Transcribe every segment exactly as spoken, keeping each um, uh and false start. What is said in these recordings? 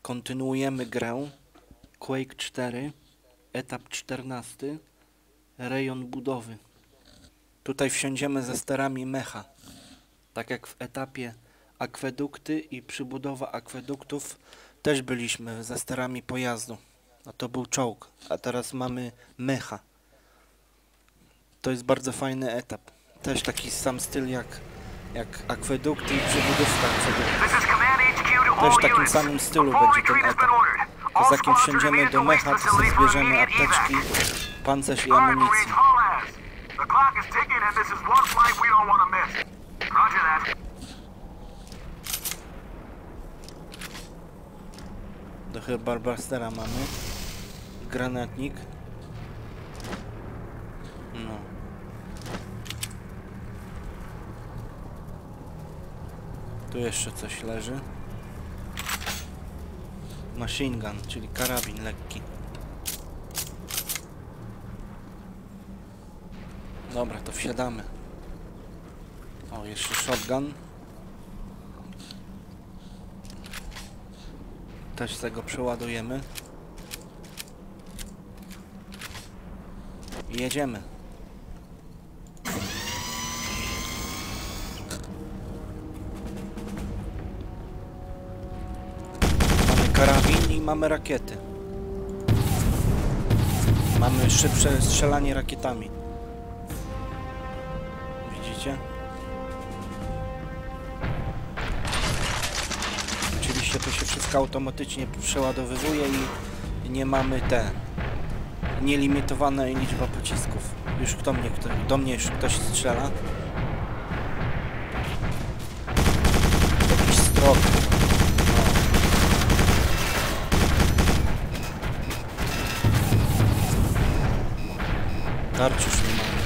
Kontynuujemy grę. Quake cztery, etap czternasty, rejon budowy. Tutaj wsiądziemy ze sterami mecha. Tak jak w etapie akwedukty i przybudowa akweduktów też byliśmy ze sterami pojazdu. A to był czołg, a teraz mamy mecha. To jest bardzo fajny etap. Też taki sam styl jak, jak akwedukty i przybudówka akweduktów. Też w takim samym stylu będzie ten etap. A zanim wsiądziemy do mecha, to sobie zbierzemy apteczki, pancerz i amunicję. Do Herbarbastera mamy. Granatnik. No. Tu jeszcze coś leży. Machine gun, czyli karabin lekki. Dobra, to wsiadamy. O, jeszcze shotgun. Też z tego przeładujemy. I jedziemy. Mamy karabin i mamy rakiety. Mamy szybsze strzelanie rakietami. Widzicie? Oczywiście to się wszystko automatycznie przeładowywuje i nie mamy te nielimitowana liczba pocisków. Już kto mnie, kto, do mnie już ktoś strzela. Jakiś strok. No. Tarcz już nie mamy.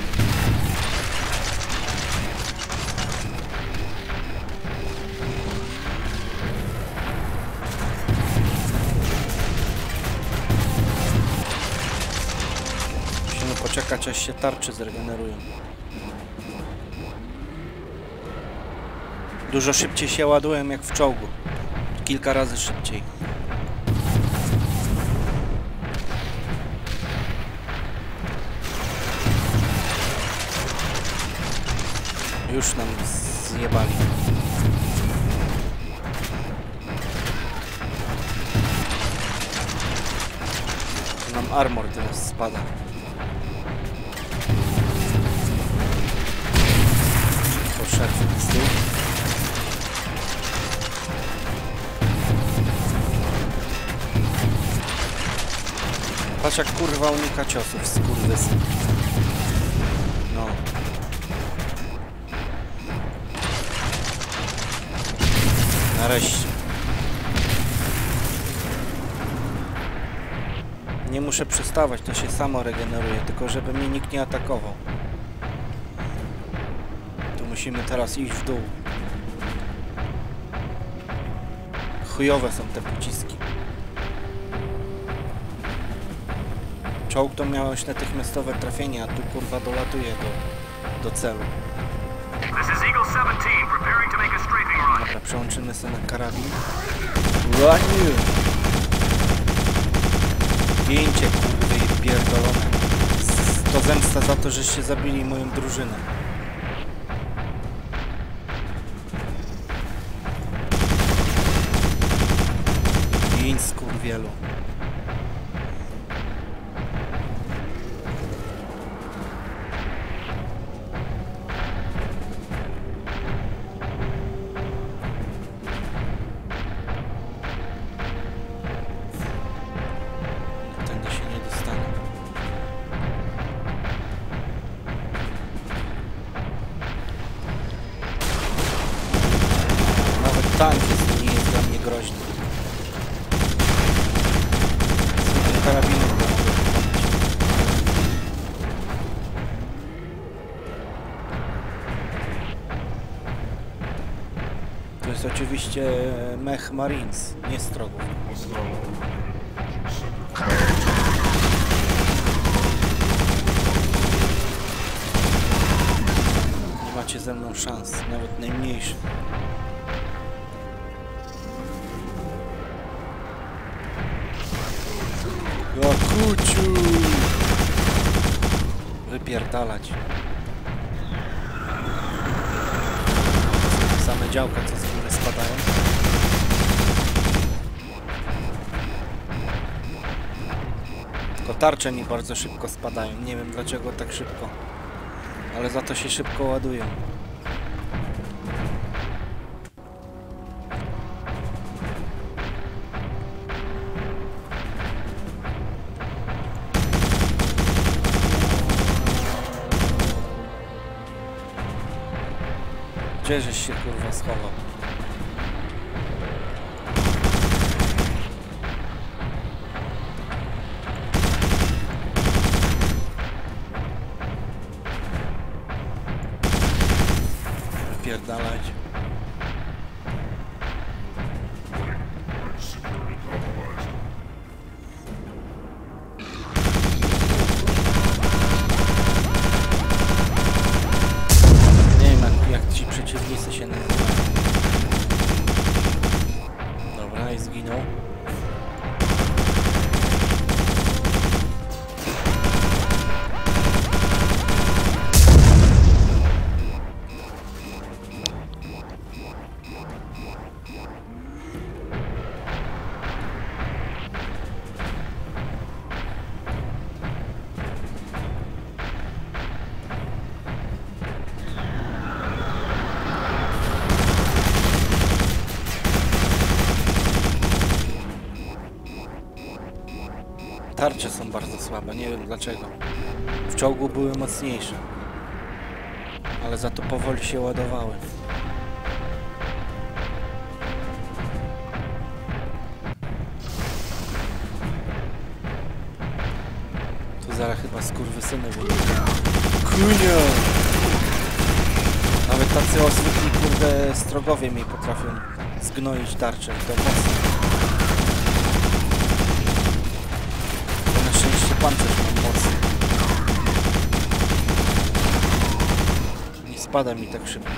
Poczekać, aż się tarcze zregenerują. Dużo szybciej się ładują jak w czołgu. Kilka razy szybciej. Już nam zjebali. Nam armor teraz spada. Poszedł z tyłu. Patrz jak kurwa unika ciosów, skurwysyn. No. Nareszcie. Nie muszę przestawać, to się samo regeneruje, tylko żeby mnie nikt nie atakował. Musimy teraz iść w dół. Chujowe są te pociski. Czołg to miałeś natychmiastowe trafienie, a tu kurwa dolatuje do, do celu. Dobra, przełączymy sobie na karabin. Run! Zdjęcie kurwy pierdolone. To zemsta za to, żeście zabili moją drużynę. Skurwielu. Tędy się nie dostanę. Nawet tank jest, nie jest dla mnie groźny. Karabiny. To jest oczywiście mech Marines, nie strogów. Nie macie ze mną szans, nawet najmniejszych. O kuciu! Wypierdalać. Same działka, co z góry spadają. Tylko tarcze mi bardzo szybko spadają. Nie wiem dlaczego tak szybko. Ale za to się szybko ładują. Gdzie żeś się kurwa schował? Wypierdalać. Przeciwnicy się nazywają. Dobra, i zginął. Tarcze są bardzo słabe, nie wiem dlaczego. W czołgu były mocniejsze. Ale za to powoli się ładowały. Tu zaraz chyba skurwysyny wyjdą. Kunia! Nawet tacy oswykli kurde strogowie mi potrafią zgnoić tarczę i to mocno. Pancerz mam mocny. Nie spada mi tak szybko.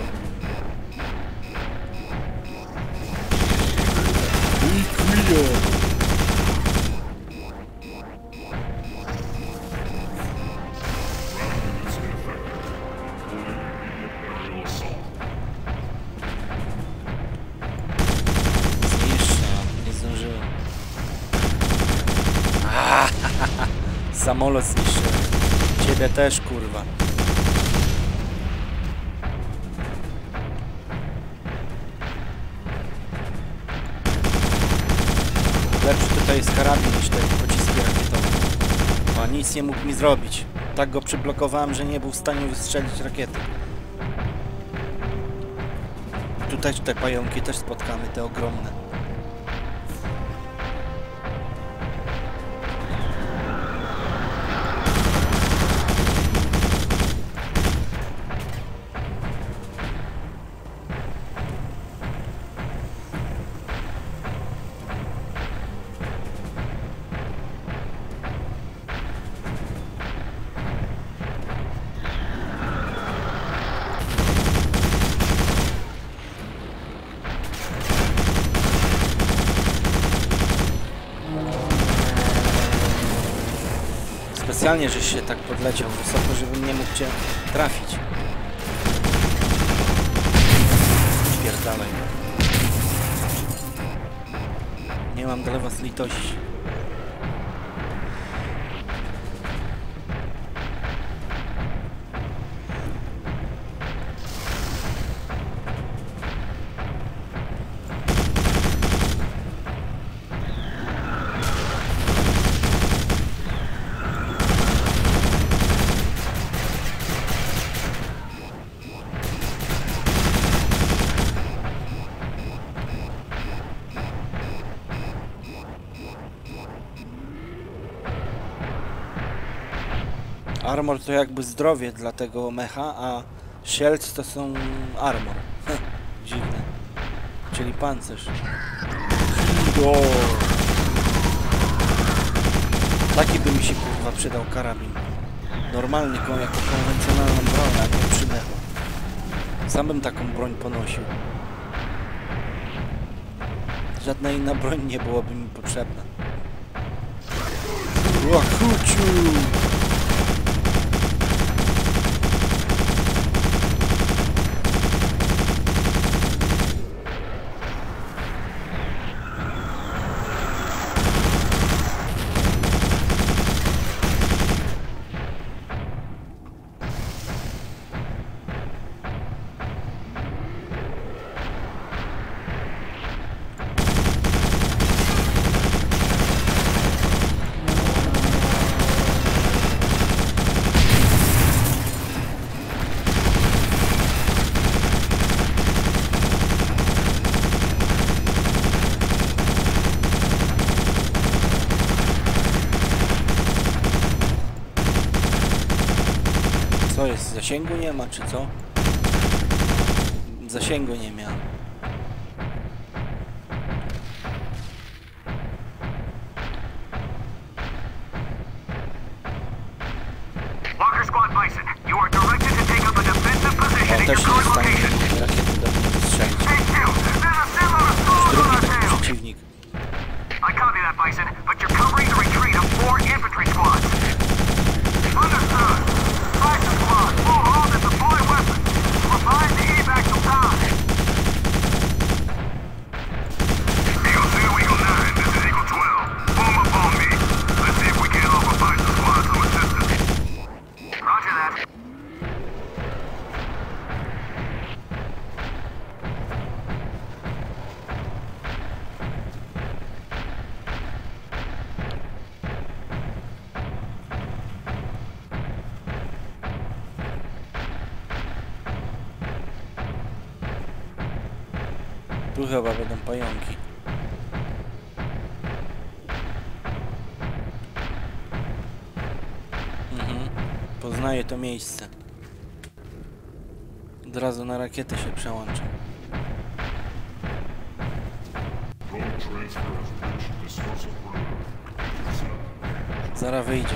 I kujo! Nie zdążyłem. Samolot zniszczyłem. Ciebie też, kurwa. Lepszy tutaj jest karabin niż te pociski rakietowe. A nic nie mógł mi zrobić. Tak go przyblokowałem, że nie był w stanie wystrzelić rakiety. Tutaj te pająki też spotkamy, te ogromne. Specjalnie, żeś się tak podleciał wysoko, żebym nie mógł cię trafić. Spierdalaj. Nie mam dla was litości. Armor to jakby zdrowie dla tego mecha, a shields to są armor. Dziwne. Czyli pancerz. O! Taki by mi się kurwa przydał karabin. Normalny, jako konwencjonalną broń, a nie przy mechu. Sam bym taką broń ponosił. Żadna inna broń nie byłoby mi potrzebna. Łachuciu! Co jest? Zasięgu nie ma, czy co? Zasięgu nie miał. Walker Squad Bison, you are directed to take up a defensive position O, in też your nie jest w current stanie location. rakiety do mnie strzelić. Hey, Q, there's a shitload of soldiers Drugi on our taki tail. przeciwnik. I copy that, Bison, but you're covering the retreat of four infantry squads. Understood. Bison Squad, full hold and deploy weapons. Provide the evac to time. Eagle two, Eagle nine, this is Eagle twelve. Form up on me. Let's see if we can offer Bison Squad some assistance. Roger that. Tu chyba będą pająki. Mhm. Poznaję to miejsce. Od razu na rakietę się przełączę. Zaraz wyjdzie.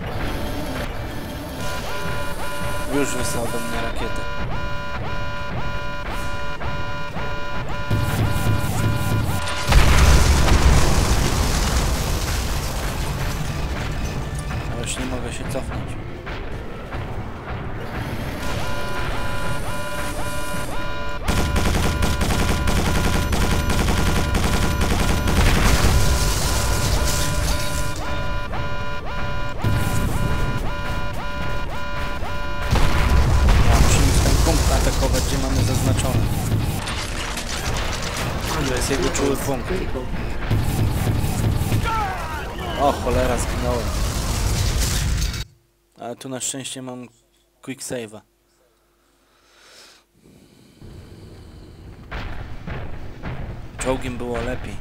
Już wysłał do mnie rakietę. A już nie mogę się cofnąć. Atakować, gdzie mamy zaznaczone. To jest jego czuły punkt. O cholera, zginąłem. Ale tu na szczęście mam quick save'a. Czołgiem było lepiej.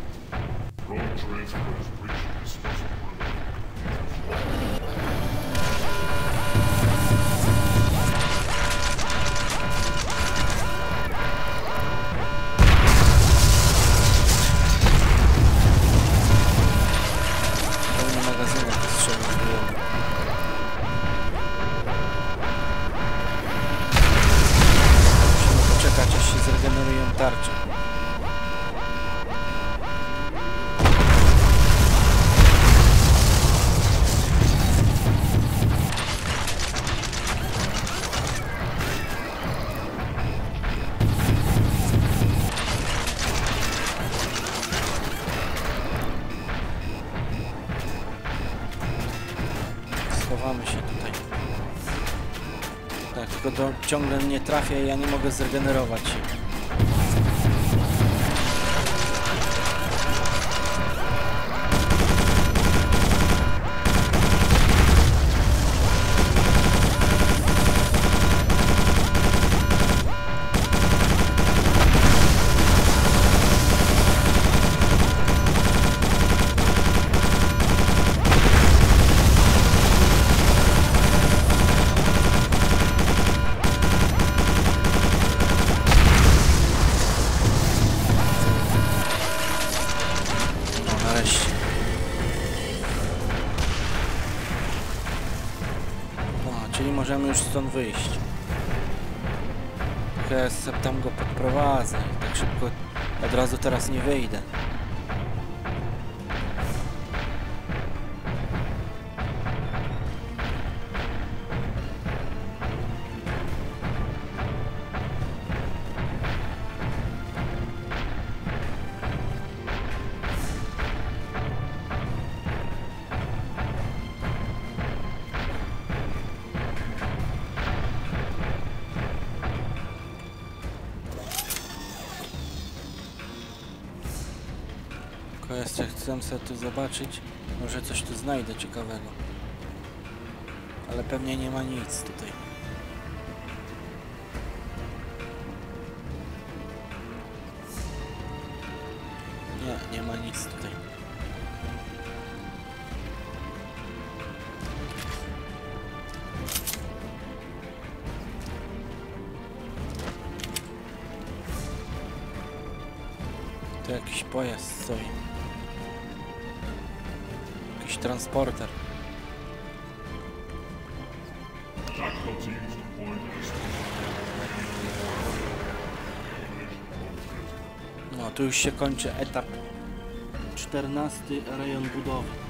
Zregenerują tarczę. Schowamy się tutaj. Tak, tylko do, ciągle nie trafia i ja nie mogę zregenerować się. Czyli możemy już stąd wyjść. Tylko tam go podprowadzę. Tak szybko od razu teraz nie wyjdę. Tylko jeszcze chcę sobie tu zobaczyć. Może coś tu znajdę ciekawego. Ale pewnie nie ma nic tutaj. Nie, nie ma nic tutaj. Tu jakiś pojazd stoi. Jakiś transporter. No, tu już się kończy etap czternasty, rejon budowy.